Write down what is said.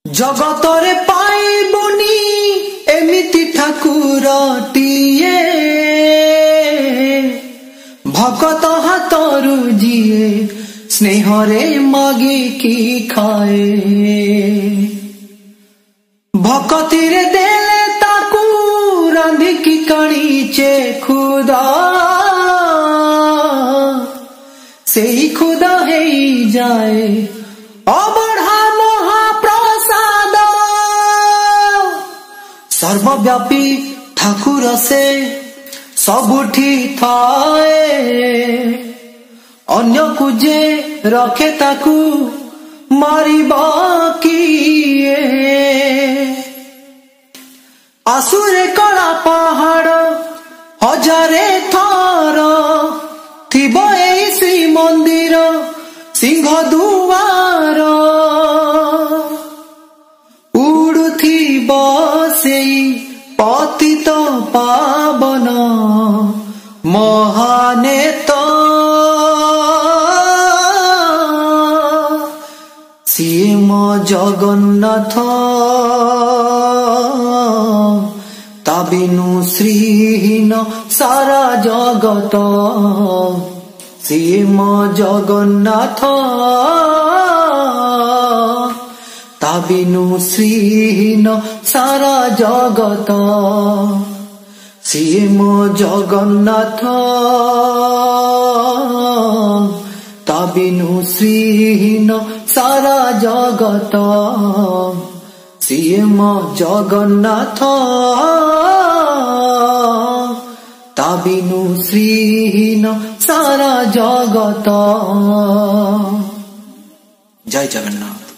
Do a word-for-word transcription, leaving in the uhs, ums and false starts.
जगतरे पाइबुनी एमिति ठाकुरटिए भगत हाथरू जिए स्नेहरे मागिकी खाए भक्ति रे देले ताकू रांधिकी काणीचे खुदा सेही खुदा हेई जाए अबढ़ा महाप्रसाद सर्वव्यापी ठाकुर से सबुठी थाए अन्य कुजे रखे ताकू मारिबा किए आसुरे कला पहाड़ हजारे थार थिबो एई श्री मंदिर सिंह दुआर उड़ुथिबो सेई पतित पावन महानेत सीम जगन्नाथ ताबिनु श्रीहीन सारा जगत सीम जगन्नाथ ताबिनु श्रीहीन सारा जगत सीम जगन्नाथ ताबिनु श्रीहीन सारा जगत सीम जगन्नाथ ताबिनु श्रीहीन सारा जगत। जय जगन्नाथ।